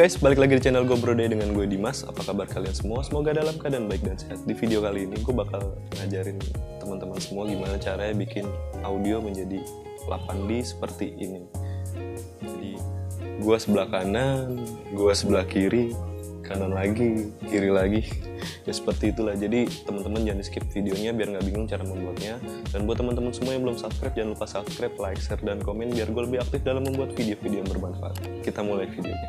guys, balik lagi di channel gue Brode dengan gue Dimas. Apa kabar kalian semua? Semoga dalam keadaan baik dan sehat. Di video kali ini gue bakal ngajarin teman-teman semua gimana caranya bikin audio menjadi 8D seperti ini. Jadi gue sebelah kanan, gue sebelah kiri, kanan lagi, kiri lagi. Ya seperti itulah. Jadi teman-teman jangan di skip videonya biar nggak bingung cara membuatnya. Dan buat teman-teman semua yang belum subscribe, jangan lupa subscribe, like, share, dan komen biar gue lebih aktif dalam membuat video-video yang bermanfaat. Kita mulai videonya.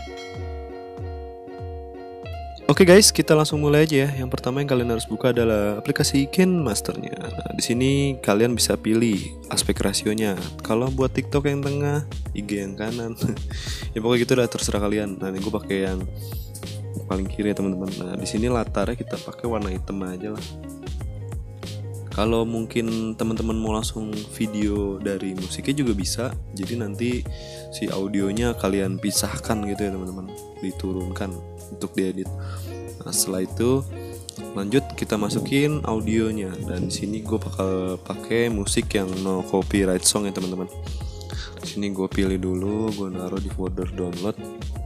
Oke guys, kita langsung mulai aja ya. Yang pertama yang kalian harus buka adalah aplikasi KineMasternya. Nah, di sini kalian bisa pilih aspek rasionya. Kalau buat TikTok yang tengah, IG yang kanan. Ya pokoknya gitu udah terserah kalian. Nah, ini gue pakai yang paling kiri ya teman-teman. Nah, di sini latarnya kita pakai warna hitam aja lah. Kalau mungkin teman-teman mau langsung video dari musiknya juga bisa. Jadi nanti si audionya kalian pisahkan gitu ya teman-teman, diturunkan untuk diedit. Nah, setelah itu lanjut kita masukin audionya. Dan di sini gue bakal pakai musik yang no copyright song ya teman-teman. Di sini gue pilih dulu, gue naruh di folder download.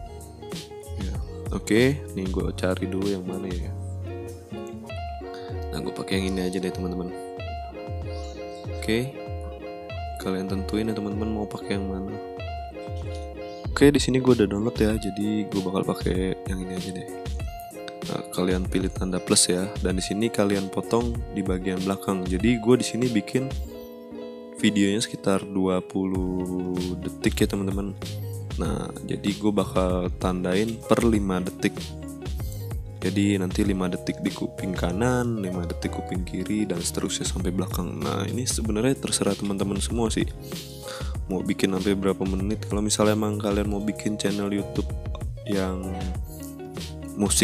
Oke, nih gue cari dulu yang mana ya. Nah, gue pakai yang ini aja deh teman-teman. Oke, kalian tentuin ya teman-teman mau pakai yang mana. Oke, di sini gue udah download ya, jadi gue bakal pakai yang ini aja deh. Nah, kalian pilih tanda plus ya, dan di sini kalian potong di bagian belakang. Jadi gue di sini bikin videonya sekitar 20 detik ya teman-teman. Nah, jadi gue bakal tandain per 5 detik. Jadi nanti 5 detik di kuping kanan, 5 detik kuping kiri, dan seterusnya sampai belakang. Nah, ini sebenarnya terserah teman-teman semua sih. Mau bikin sampai berapa menit. Kalau misalnya emang kalian mau bikin channel YouTube yang musik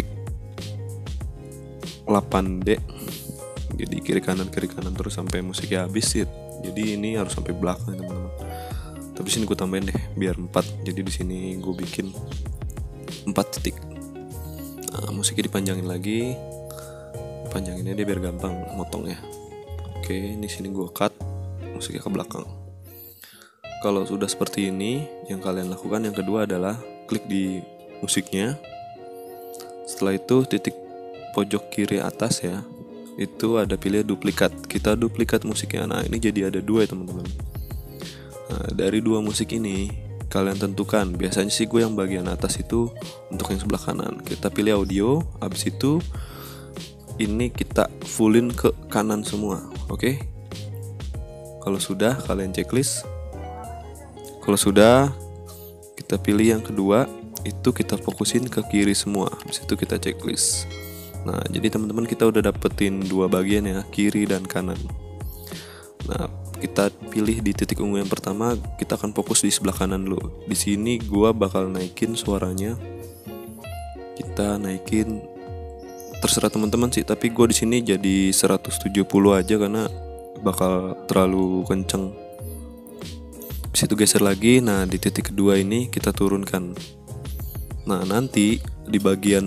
8D, jadi kiri kanan terus sampai musiknya habis sih. Jadi ini harus sampai belakang teman-teman. Tapi sini gue tambahin deh biar 4. Jadi di sini gue bikin 4 titik. Nah, musiknya dipanjangin lagi. Panjanginnya dia biar gampang motongnya. Oke, ini sini gue cut musiknya ke belakang. Kalau sudah seperti ini, yang kalian lakukan yang kedua adalah klik di musiknya. Setelah itu titik pojok kiri atas ya, itu ada pilih duplikat. Kita duplikat musiknya. Nah, ini jadi ada 2 ya teman-teman. Nah, dari 2 musik ini kalian tentukan. Biasanya sih gue yang bagian atas itu untuk yang sebelah kanan. Kita pilih audio, habis itu ini kita fullin ke kanan semua. Oke? Kalau sudah kalian checklist. Kalau sudah kita pilih yang kedua, itu kita fokusin ke kiri semua. Habis itu kita checklist. Nah, jadi teman-teman kita udah dapetin 2 bagian ya, kiri dan kanan. Nah, kita pilih di titik ungu yang pertama, kita akan fokus di sebelah kanan dulu. Di sini gua bakal naikin suaranya. Kita naikin terserah teman-teman sih, tapi gua di sini jadi 170 aja karena bakal terlalu kenceng. Habis itu geser lagi. Nah, di titik kedua ini kita turunkan. Nah, nanti di bagian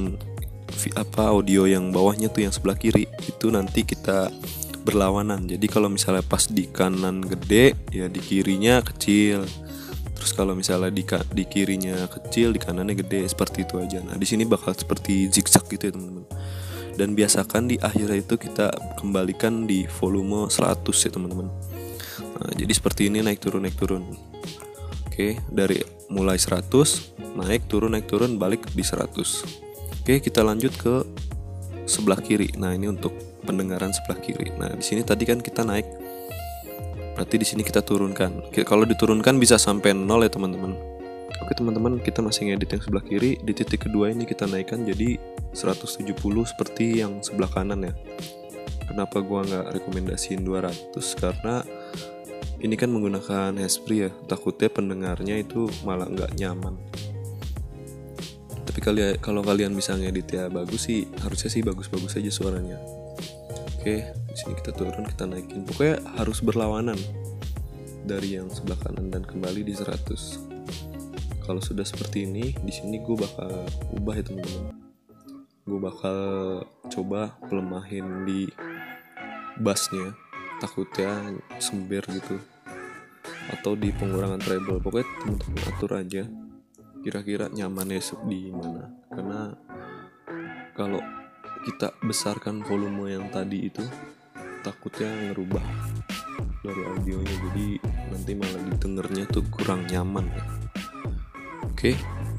audio yang bawahnya tuh yang sebelah kiri itu nanti kita berlawanan. Jadi kalau misalnya pas di kanan gede, ya di kirinya kecil. Terus kalau misalnya di kirinya kecil, di kanannya gede, seperti itu aja. Nah, di sini bakal seperti zigzag gitu ya, teman-teman. Dan biasakan di akhir itu kita kembalikan di volume 100 ya, teman-teman. Nah, jadi seperti ini naik turun. Oke, dari mulai 100, naik turun, balik di 100. Oke, kita lanjut ke sebelah kiri. Nah, ini untuk pendengaran sebelah kiri. Nah, di sini tadi kan kita naik. Berarti di sini kita turunkan. Kalau diturunkan bisa sampai 0 ya, teman-teman. Oke, teman-teman, kita masih ngedit yang sebelah kiri. Di titik kedua ini kita naikkan jadi 170 seperti yang sebelah kanan ya. Kenapa gua nggak rekomendasiin 200? Karena ini kan menggunakan handsfree ya. Takutnya pendengarnya itu malah nggak nyaman. Tapi kalau kalian bisa ngedit ya bagus sih, harusnya sih bagus-bagus aja suaranya. Oke, di sini kita turun, kita naikin. Pokoknya harus berlawanan dari yang sebelah kanan dan kembali di 100. Kalau sudah seperti ini, di sini gue bakal ubah ya teman-teman. Gue bakal coba pelemahin di bassnya, takutnya sember gitu, atau di pengurangan treble. Pokoknya teman-teman atur aja. kira-kira nyamannya di mana. Karena kalau kita besarkan volume yang tadi itu takutnya ngerubah dari audionya, jadi nanti malah didengarnya tuh kurang nyaman. Oke,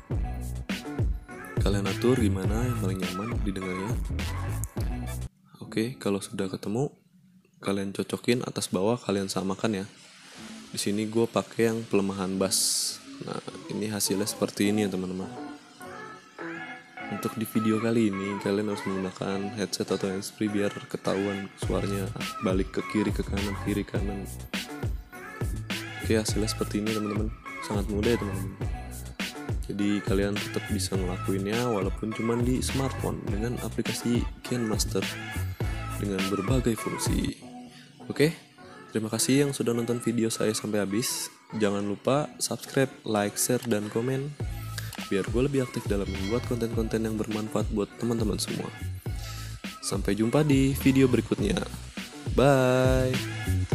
kalian atur gimana yang paling nyaman didengarnya. Oke, kalau sudah ketemu, kalian cocokin atas bawah, kalian samakan ya. Di sini gue pakai yang pelemahan bass. Nah, ini hasilnya seperti ini ya teman-teman. Untuk di video kali ini kalian harus menggunakan headset atau handsfree biar ketahuan suaranya balik ke kiri ke kanan. Oke, hasilnya seperti ini teman-teman. Sangat mudah ya teman-teman. Jadi kalian tetap bisa ngelakuinnya walaupun cuma di smartphone dengan aplikasi KianMaster dengan berbagai fungsi. Oke, terima kasih yang sudah nonton video saya sampai habis. Jangan lupa subscribe, like, share, dan komen biar gue lebih aktif dalam membuat konten-konten yang bermanfaat buat teman-teman semua. Sampai jumpa di video berikutnya. Bye.